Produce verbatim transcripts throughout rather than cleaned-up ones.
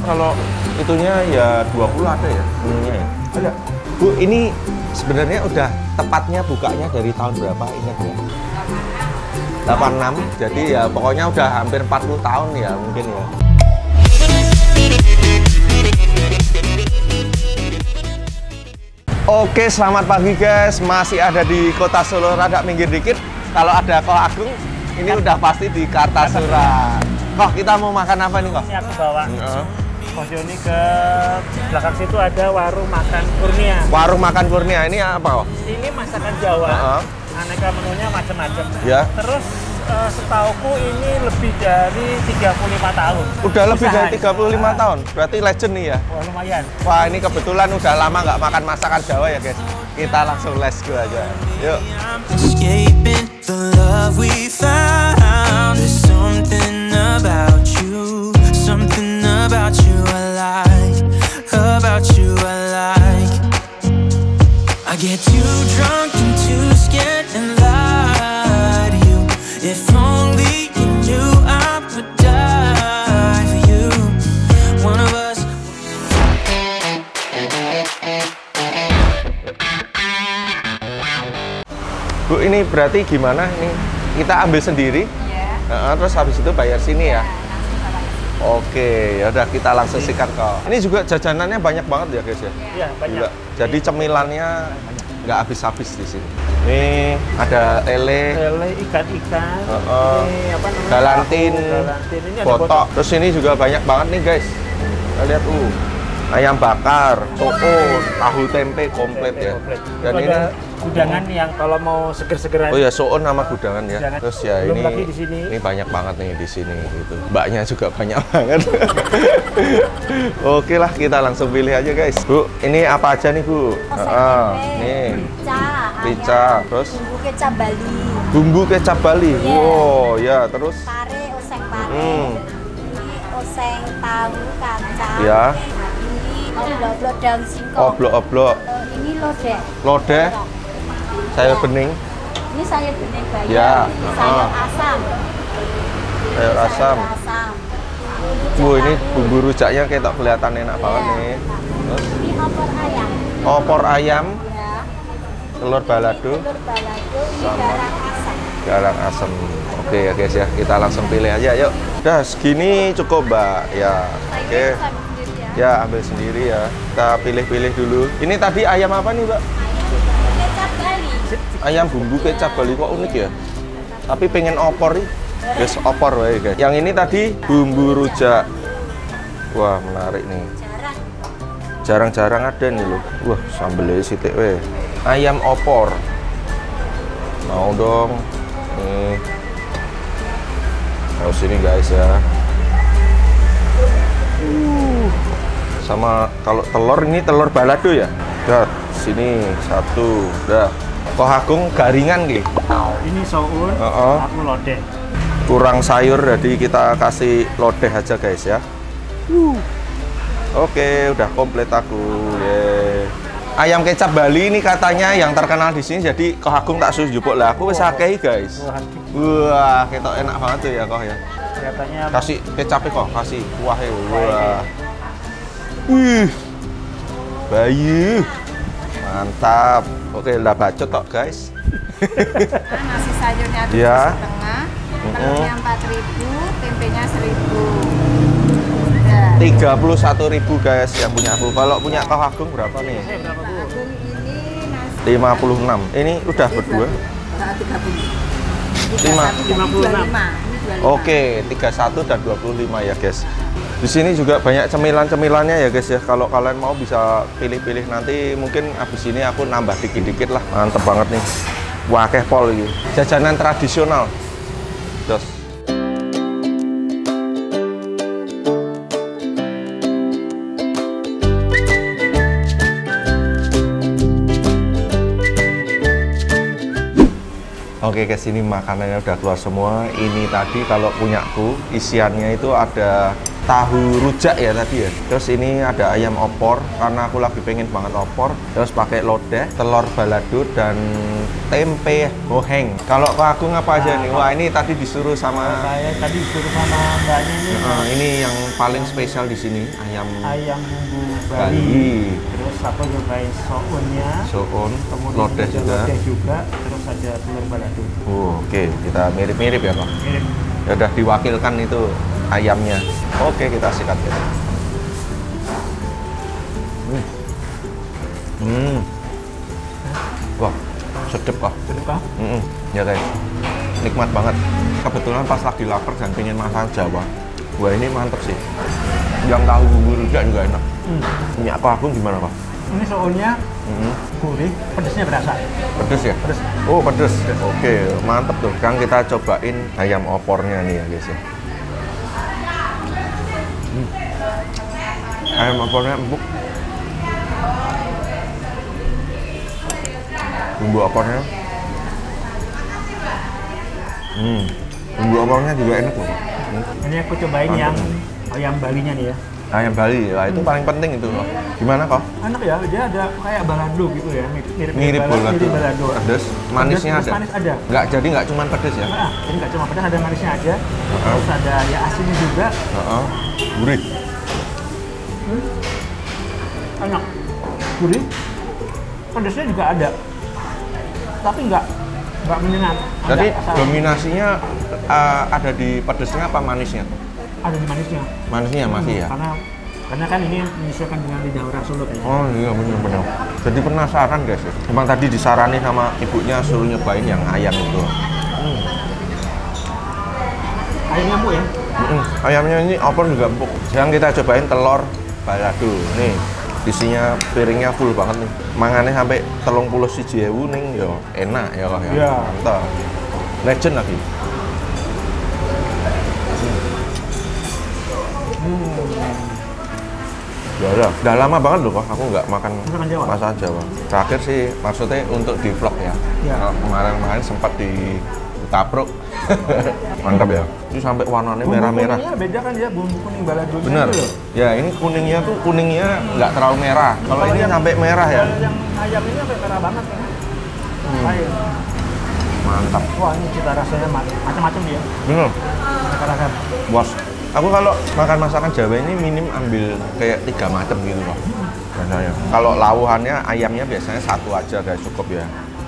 kalau itunya ya dua puluh ada ya menunya ya. Ada. Bu, ini sebenarnya udah tepatnya bukanya dari tahun berapa ingat ya? delapan enam. Jadi ya pokoknya udah hampir empat puluh tahun ya mungkin ya. Oke, selamat pagi guys. Masih ada di Kota Solo, rada minggir dikit. Kalau ada Koh Agung, ini udah pasti di Kartasura. Koh, kita mau makan apa nih, Koh? Ini aku bawa. Uh-huh. Koh Joni ke belakang situ ada warung makan Kurnia. Warung makan Kurnia ini apa, Koh? Ini masakan Jawa. Uh-huh. Aneka menunya macam-macam. Ya. Terus uh, setauku ini lebih dari tiga puluh lima tahun. Udah lebih Usaha. dari tiga puluh lima tahun? Berarti legend nih ya? Wah, lumayan. Wah, ini kebetulan udah lama nggak makan masakan Jawa ya guys. Kita langsung let's go aja. Yuk. Escaping the love we found. There's something about you, something about you I like, about you I like. I get too drunk and too scared and lie to you. If only you knew I would die for you. One of us. Bu, ini berarti gimana? Ini kita ambil sendiri? Ya. Nah, terus habis itu bayar sini ya? Oke, ya udah kita langsung sikat kok. Ini juga jajanannya banyak banget ya guys ya? Iya, banyak. Juga. Jadi cemilannya nggak habis-habis di sini. Ini ada lele, Lele, ikan-ikan, uh -uh. ini apa namanya? galantin, galantin. Ini ada botok. botok. Terus ini juga banyak banget nih guys. Kita lihat uh, ayam bakar, soun, tahu tempe komplit Tempe ya. komplit. Dan Itu ini ada gudangan yang kalau mau seger-segeran. oh ya, soun sama gudangan ya. Gudangan. Terus ya Belum ini lagi di sini. ini banyak banget nih di sini gitu. Mbaknya juga banyak banget. Oke lah, kita langsung pilih aja guys. Bu, ini apa aja nih Bu? Ah, nih. Rica, Rica, ayam, terus bumbu kecap Bali, bumbu kecap Bali. Yeah. Wow, ya terus. pare, oseng pare, Hmm. ini oseng tahu kacang, Ya. ini oblok-oblok daun singkong, Oblok-oblok, Eh, ini lodeh, lodeh, sayur Ya. bening, ini sayur bening bayam, Ya. ini sayur Ah. asam, sayur Ini asam. asam. Wow, ini Rujak bumbu rujaknya kayak tak kelihatan enak tahu. banget Ya. nih. Terus Ini opor ayam, opor ayam, ya. telur balado, Ini telur balado, ini Sama. garang asam. garang asem. Oke ya guys ya, kita langsung pilih aja yuk. Udah segini cukup Mbak ya. Oke. Sayurnya sama sendiri ya. Ya ambil sendiri ya. Kita pilih-pilih dulu. Ini tadi ayam apa nih Mbak? Ayam kecap Bali. Ayam bumbu kecap Bali, kok unik ya. Tapi pengen opor nih. Guys, opor wae guys. Yang ini tadi bumbu rujak. Wah menarik nih. Jarang. Jarang-jarang ada nih loh. Wah sambelnya sitik we. Ayam opor. Mau dong. Nih. Tahu sini guys ya. Uh. Sama kalau telur ini telur balado ya. Udah sini satu. Udah. Koh Agung garingan gitu. Ini soun, Uh-uh. aku lodeh. Kurang sayur jadi kita kasih lodeh aja guys ya. Uh. Oke, udah komplit aku. Yeay. Ayam kecap Bali ini katanya yang terkenal di sini, jadi Koh Agung tak suruh jupuk lah. Aku wis akeh guys. Wah, Wah, ketok enak banget tuh ya Koh ya. kelihatannya Kasih kecapnya Koh, kasih kuahnya. Wah. Wih. Bayu. Mantap. Oke, udah bacot tok guys. Nasi sayurnya tujuh Ya. setengah, Mm-mm. telurnya empat ribu, tempenya seribu. Sudah. tiga puluh satu ribu guys yang punya aku. Kalau punya Koh Agung berapa nih? eh, berapa Bu? Agung ini nasi lima puluh enam. Ini udah berdua. tiga puluh. Lima. lima puluh enam. Oke, tiga puluh satu dan dua puluh lima ya guys. Di sini juga banyak cemilan-cemilannya ya guys ya. Kalau kalian mau bisa pilih-pilih nanti, mungkin habis ini aku nambah dikit-dikit lah. Mantep banget nih. Wakeh pol ini. Jajanan tradisional. Terus. Oke guys, ini makanannya udah keluar semua. Ini tadi kalau punyaku isiannya itu ada tahu rujak ya tadi ya. Terus ini ada ayam opor karena aku lagi pengen banget opor. Terus pakai lodeh, telur balado dan tempe boheng. Kalau Kak Agung apa aja nih? Wah, ini tadi disuruh sama Saya tadi disuruh sama mbaknya ini Nah, ini yang paling spesial di sini ayam ayam bumbu Bali. Bali. Terus aku nyobain sounnya. soun, Kemudian lodeh ada juga. lodeh juga. Terus ada telur balado. Oh, Oke, kita mirip-mirip ya Pak. Mirip. Ya udah diwakilkan itu ayamnya. Oke, kita sikat ya. Hmm. Hmm. Wah, sedep kok. Sedap kah? Mm-mm. Ya guys, nikmat banget. Kebetulan pas lagi lapar dan pengen makan Jawa. Wah ini mantep sih. Yang tahu bumbu rujak juga enak. Hmm. Minyak Kak Agung gimana Pak? Ini sounnya Mm-mm. gurih, pedasnya berasa. Pedes ya? Pedes. Oh pedes. Oke, mantep tuh. Sekarang kita cobain ayam opornya nih ya guys ya. Hmm. Ayam opornya empuk. Bumbu opornya. Hmm. Bumbu opornya juga enak loh. Hmm. Ini aku cobain Mantap. yang ayam Balinya nih ya. Ayam Bali, lah itu paling penting itu loh. Gimana kok? Enak ya, dia ada kayak balado gitu ya, mirip Mirip balado. balado. Mirip balado. Pedes, manisnya Pedes, ada. manis ada. Nggak, jadi nggak cuma pedes ya? Nah, ini nggak cuma pedas, ada manisnya aja. Terus ada ya asinnya juga. Heeh. Gurih. Enak. Gurih. Pedasnya juga ada. Tapi nggak nggak menyengat. Ada Jadi asal- dominasinya uh, ada di pedesnya apa manisnya? ada di manisnya. Manisnya masih ya? Karena karena kan ini menyesuaikan dengan lidah orang Solo kayaknya. Oh iya benar-benar. Jadi penasaran guys. Emang tadi disarani sama ibunya suruh nyobain yang ayam itu. Hmm. Ayamnya empuk ya. Mm-mm. Ayamnya ini opor juga empuk. Sekarang kita cobain telur balado. Nih, isinya piringnya full banget nih. Mangannya sampai telung puluh siji ewu ning yo enak ya kok ya. Iya. Mantap. Legend lagi. Hmm. Ya udah, udah lama banget loh kok aku nggak makan Masakan Jawa? masakan Jawa. Terakhir sih maksudnya untuk di vlog ya. Iya. Kalau kemarin-kemarin sempat di Tapruk. Mantap ya. Ini sampai warnanya Bumbu merah-merah. kuningnya beda kan ya, bumbu kuning baladonya Bener. itu loh. Ya ini kuningnya tuh kuningnya nggak terlalu merah. Kalau ini yang- sampai merah ya. Kalau yang ayam ini sampai merah banget kan. Hmm. Ayam. Mantap. Wah, ini cita rasanya ma- macam-macam dia. Bener. Ragam. Bos. Aku kalau makan masakan Jawa ini minim ambil kayak tiga macam gitu loh. Biasanya. Kalau lawuhannya ayamnya biasanya satu aja guys, cukup ya.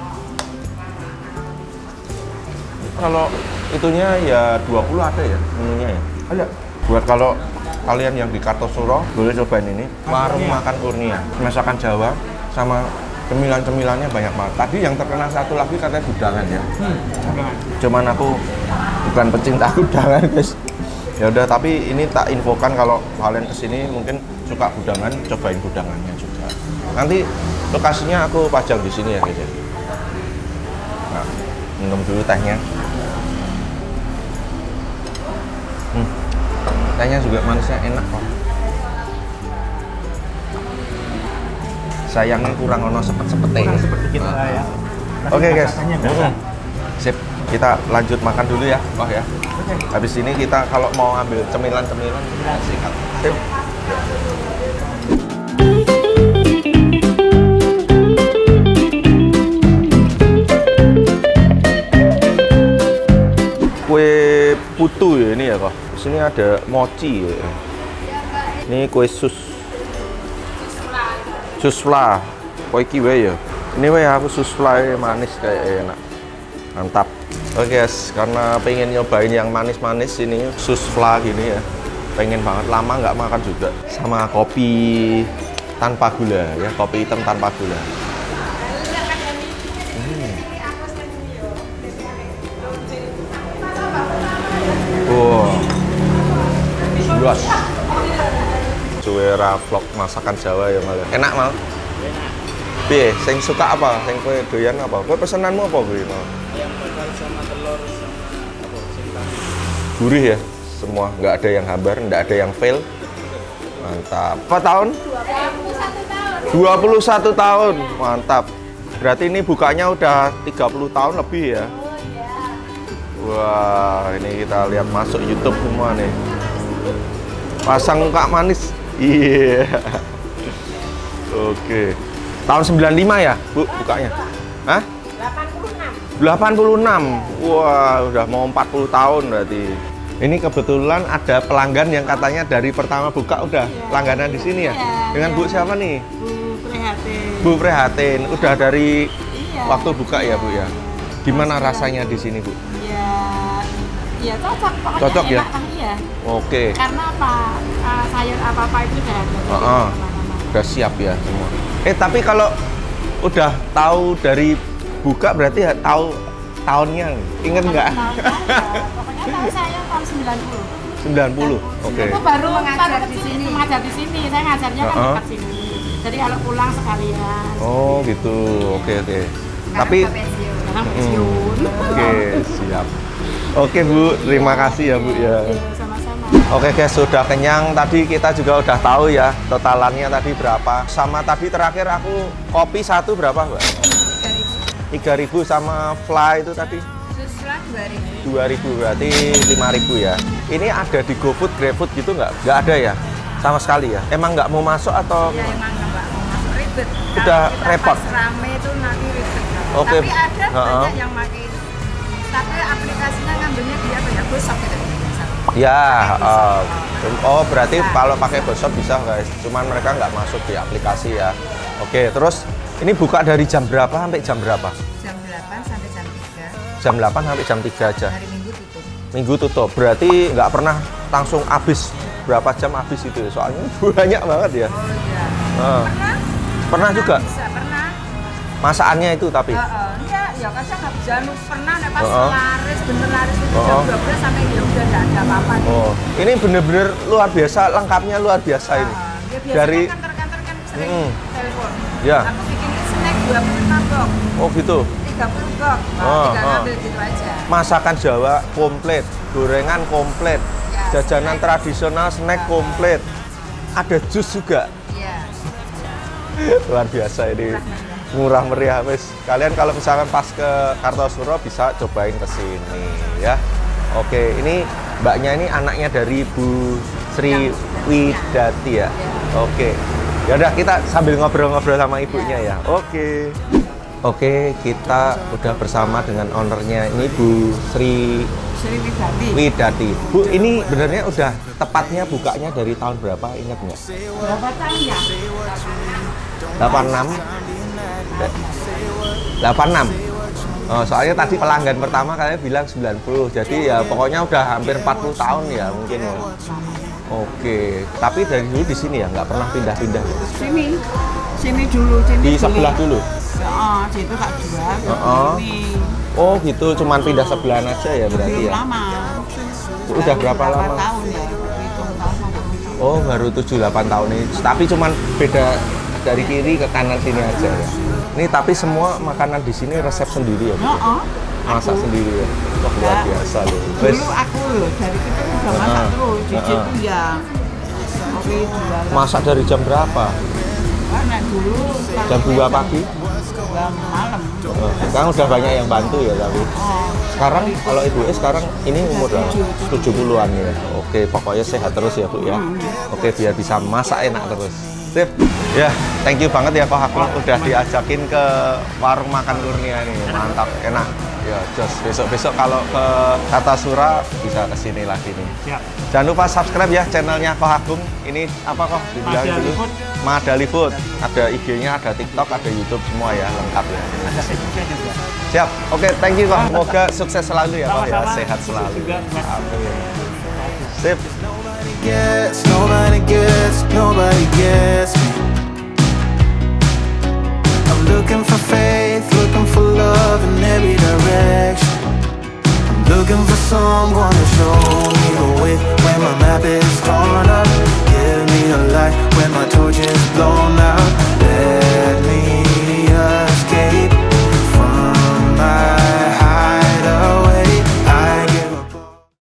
Kalau itunya ya dua puluh ada ya menunya ya. Ada. Buat kalau kalian yang di Kartosuro boleh cobain ini warung Kurnia. makan Kurnia. Masakan Jawa sama cemilan-cemilannya banyak banget. Tadi yang terkenal satu lagi katanya gudangan ya. Hmm, jangan. Cuman aku bukan pecinta gudangan guys. Ya udah, tapi ini tak infokan kalau kalian kesini mungkin suka gudangan, cobain gudangannya juga. Nanti lokasinya aku pajang di sini ya guys ya. Nah, minum dulu tehnya. Hmm. Tehnya juga manisnya enak kok. Sayangnya kurang ono sepet-sepetnya. Kurang seperti kita Nah. ya. Tapi Oke guys, masakannya berasa. Mm. Sip, kita lanjut makan dulu ya, oh ya. Oke. Habis ini kita kalau mau ambil cemilan-cemilan kita sikat. Sip. Kue putu ya ini ya kok. Di sini ada mochi ya. Ini kue sus. Susfla. Kue kiwe ya. Ini wae aku susfla manis kayak enak. Mantap. Oke guys, karena pengen nyobain yang manis-manis ini susfla gini ya. Pengen banget, lama nggak makan juga. Sama kopi tanpa gula ya, kopi hitam tanpa gula. Hmm. Wow. Luas. Suwera vlog masakan Jawa ya malah. Enak mal. Piye, sing suka apa? Sing kowe doyan apa? Kowe pesenanmu apa kuwi? Ayam bakar sama telur sama apa? Singkong. Gurih ya semua, nggak ada yang hambar, nggak ada yang fail. Mantap. Apa tahun? dua puluh satu tahun. Mantap. Berarti ini bukanya udah tiga puluh tahun lebih ya. Wah, ini kita lihat masuk YouTube semua nih. Pasang muka manis. Iya. Oke. Tahun sembilan puluh lima ya, Bu, bukanya? Hah? delapan puluh enam. delapan puluh enam. Wah, udah mau empat puluh tahun berarti. Ini kebetulan ada pelanggan yang katanya dari pertama buka udah Iya. langganan di sini ya. Iya, Dengan iya. Bu siapa nih? Bu Prihatin. Bu Prihatin. Udah dari Iya. waktu buka ya, Bu ya. Gimana rasanya di sini, Bu? Ya, ya cocok. Pokoknya Cocok ya? enak kan iya. Oke. Karena apa? Uh, sayur apa-apa itu udah ada. jadi Heeh. kemana-mana. Udah siap ya semua. Eh, tapi kalau udah tahu dari buka berarti ya tahu tahunnya. Ingat nggak? Tahu saya. Pokoknya tahu saya tahun sembilan puluh. sembilan puluh. Oke. Aku baru Mengajar baru di kecil sini. itu mengajar di sini. Saya ngajarnya kan Heeh. dekat sini. Jadi kalau pulang sekalian. Oh, gitu. Oke, oke. Tapi Sekarang Hmm, pensiun. oke, siap. Oke, Bu. Terima kasih ya, Bu ya. Iya, sama-sama. Oke, guys, sudah kenyang. Tadi kita juga udah tahu ya totalannya tadi berapa. Sama tadi terakhir aku kopi satu berapa, Mbak? tiga ribu sama fly itu tadi Suslah dua ribu. dua ribu, berarti lima ribu ya. Ini ada di GoFood, GrabFood gitu nggak? Nggak ada ya? Sama sekali ya? Emang nggak mau masuk atau? Ya emang nggak mau masuk ribet. Udah Kalau kita repot. Pas rame itu nanti ribet. Oke. Tapi ada Heeh. banyak yang pakai. Tapi aplikasinya ngambilnya dia apa ya? Gosok gitu. Ya, Pakai uh, oh berarti Nah. kalau pakai GoShop bisa guys. Cuman mereka nggak masuk di aplikasi ya. Oke, terus ini buka dari jam berapa sampai jam berapa? Jam delapan sampai jam tiga. Jam delapan sampai jam tiga aja. Hari Minggu tutup. Minggu tutup. Berarti nggak pernah langsung habis berapa jam habis itu ya? Soalnya banyak banget ya. Oh iya. Nah, Pernah? pernah juga Bisa pernah. masakannya itu tapi. Heeh. Enggak, ya kadang nggak bisa. Nu pernah nih pas Heeh. laris bener laris itu Heeh. jam dua belas sampai ya udah nggak ada apa-apa. Oh, ini bener-bener luar biasa, lengkapnya luar biasa ini. Heeh. Ya, biasanya Dari- kantor-kantor kan sering Mm. telepon. Ya. Aku bikin snack dua puluh lima box, Oh gitu. tiga puluh box. Nah, Oh, tinggal oh. ngambil gitu aja. Masakan Jawa komplit, gorengan komplit, Ya, jajanan snack. tradisional snack Ya. komplit. Ada jus juga. Iya. Luar biasa ini. Murah meriah wes. Kalian kalau misalkan pas ke Kartosuro bisa cobain ke sini ya. Oke, ini mbaknya ini anaknya dari Bu Sri Widati ya. Oke. Ya udah kita sambil ngobrol-ngobrol sama ibunya ya. Oke. Oke, kita udah bersama dengan ownernya ini Bu Sri Sri Widati. Widati. Bu, ini benernya udah tepatnya bukanya dari tahun berapa? Ingat nggak? Berapa tahun ya? delapan puluh enam. delapan puluh enam. Oh, soalnya tadi pelanggan pertama kalian bilang sembilan puluh. Jadi ya pokoknya udah hampir empat puluh tahun ya mungkin ya. Oke, tapi dari dulu di sini ya nggak pernah pindah-pindah ya? Sini. Sini dulu, sini Di dulu. sebelah dulu. Oh, situ Kak jual. Heeh. Ini Oh gitu, cuman pindah sebelahan aja ya berarti belum ya? lama. Udah berapa lama? tahun ya? Hitung tahun. Oh baru tujuh delapan tahun ini, tapi cuman beda dari kiri ke kanan sini aja ya? Ini tapi semua makanan di sini resep sendiri ya? Bu? Heeh. Masak sendiri ya? Wah luar Ya. biasa loh. Wes, Dulu aku loh, dari kecil udah masak Heeh. terus. Di Heeh. situ ya. Oke, jualan. masak dari jam berapa? Karena dulu Jam dua pagi? jam malam. Oh, sekarang udah banyak yang bantu ya tapi Oh, sekarang kalau ibu eh sekarang ini umur tujuh puluhan ya. Oke, pokoknya sehat terus ya Bu ya. Oke, biar bisa masak enak terus. Sip. Ya, thank you banget ya Pak Hakul udah diajakin ke warung makan Kurnia nih. Mantap, enak. Ya, jos. Besok-besok kalau ke Kartasura bisa ke sini lagi nih. Siap. Jangan lupa subscribe ya channelnya Ko Agung. Ini apa kok? Dibilang Madali dulu. Food. Madali Food. Ada I G-nya, ada TikTok, ada YouTube semua ya, lengkap ya. Ada Facebooknya juga. Siap. Oke, thank you Kok. Semoga sukses selalu ya Kok ya, Sama-sama. sehat selalu. Juga, Mas. Amin. Sip. Gets, nobody gets, nobody